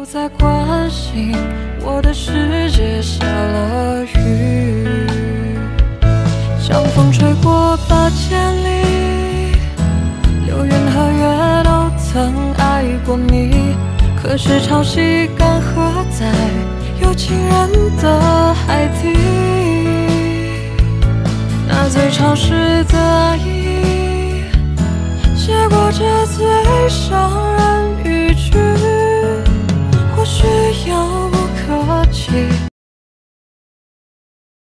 再关心，我的世界下了雨，像风吹过8千里，流云和月都曾爱过你，可是潮汐干涸在有情人的海底，那最潮湿的爱意，结果这最伤人。